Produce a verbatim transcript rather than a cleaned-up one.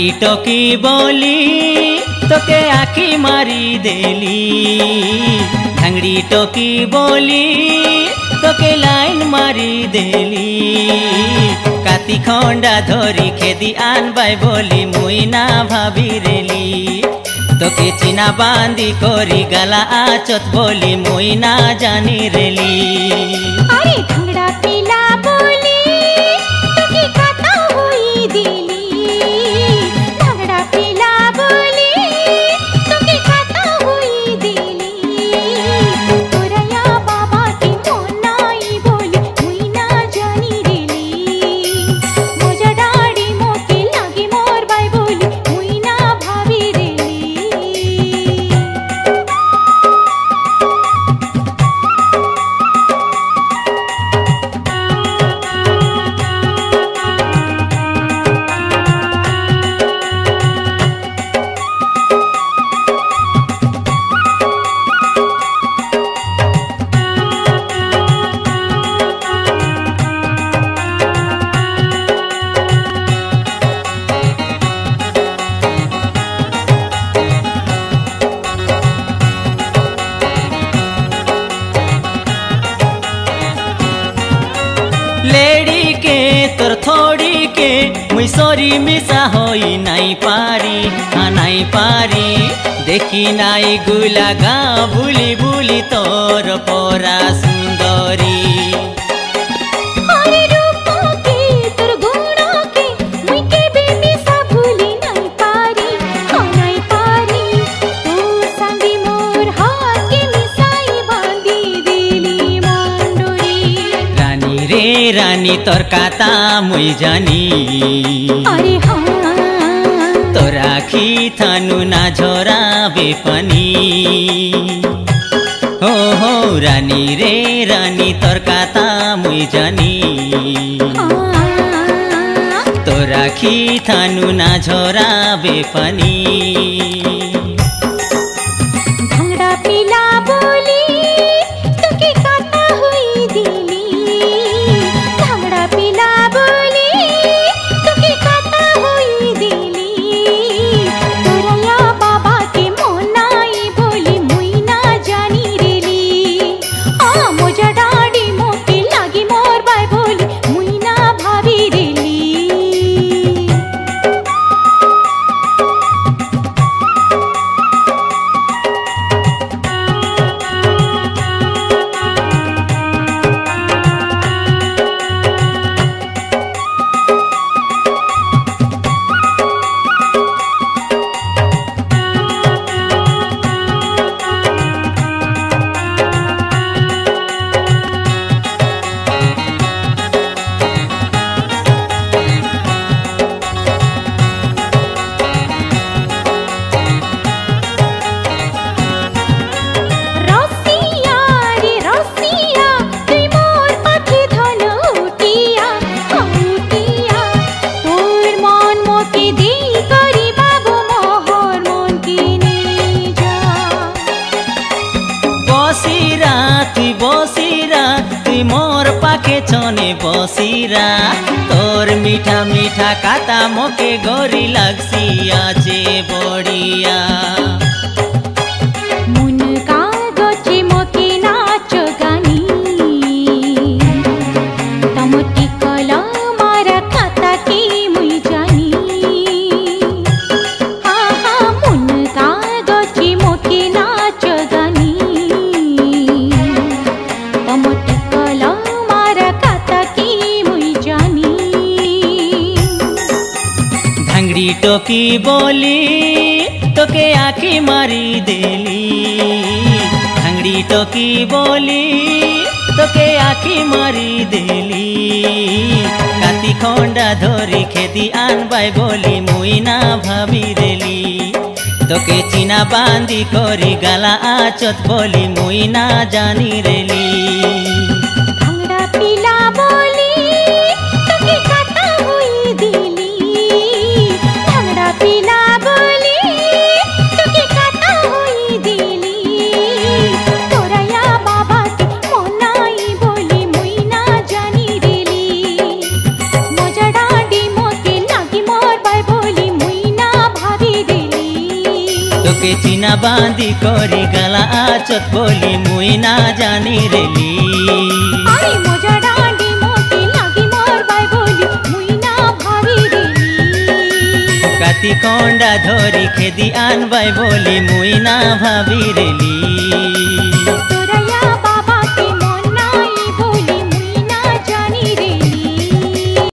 भांगड़ी टोकी बोली तोके आखी मारी देली। भांगड़ी टोकी बोली तोके लाइन मारी देली। काती खंडा धरी खेदी आन बाई बोली मुई ना भाभी रेली। तोके चिना बांधी कोरी गला आचत बोली मुई ना जानी रेली। अरे भांगड़ा पीला बोली तोके काता हुई दिली। भांगड़ा पीला बोली तोके काता हुई दिली। तोरया बाबा की मोनाई बोली मुई ना जानी रेली। मोजा डाड़ी मोके लागी मोर बाई बोली मुई ना भाभी रेली। लेडी के तोर थोड़ी के मुई सोरी मिसा होई नाई पारी। हाँ नाई पारी देखी नाई गुला गा बुली बुली तोर पोरा सुंदरी। हरे रूपो के तोर गुणो के मुई के बेमिसा भूली नाई पारी। हाँ नाई पारी तोर संगी मोर हाथ के मिसाई बांधी दिली मंडोरी। रानी रे रानी तोर काता मुई जानी। अरे हाँ तोर आखी थानु ना झोरा बेपनी। हो हो रानी रे रानी तोर काता मुई जानी। हाँ तोर आखी थानु ना झोरा बेपनी। भांगड़ा पीला बोली तोके काता हुई दिली। भांगड़ा पीला बोली तोके काता हुई दिली। तोरया बाबा के मोनाई बोली मुई ना जानी रेली। आ मोजा डाड़ी मोके लागी मोर बाई बोली मुई ना भाभी रेली। रसिया रे रसिया तुई मोर पाखे धन उटिया। उटिया तोर मन मोके दी करी बाबू मोहर मन किने जा। बसिरा तुई बसिरा तुई मोर पाखे छने बसिरा। तोर मीठा मीठा काता मोके गोरी लगसिया चे बड़िया। मुन कागजे मोके नाच गानी। तमोटी कला मारा खाता की मुई जानी। हाँ हाँ मुन कागजे मोके नाच गानी। तमोटी कला मारा खाता की मुई जानी। भांगड़ी टोकी बोली तोके आखी मारी देली। भांगड़ी टोकी बोली तोके आखी मारी देली। काती खंडा धरी खेदी आन बाई बोली मुई ना भाभी रेली। तोके चिना बांधी कोरी गला आचत बोली मुई ना जानी रेली। मोजा डाडी मोके लागी मोर बाई बोली मुई ना তোকে চিনা বাঁধি করি গালা আচত বলি মুই না জানি রেলি আরে মজা ডাঁডি মোকে লাগি মরবাই বলি মুই না ভাবি রেলি কাতি কন্ডা ধরি খেদি আনবাই বলি মুই না ভাবি রেলি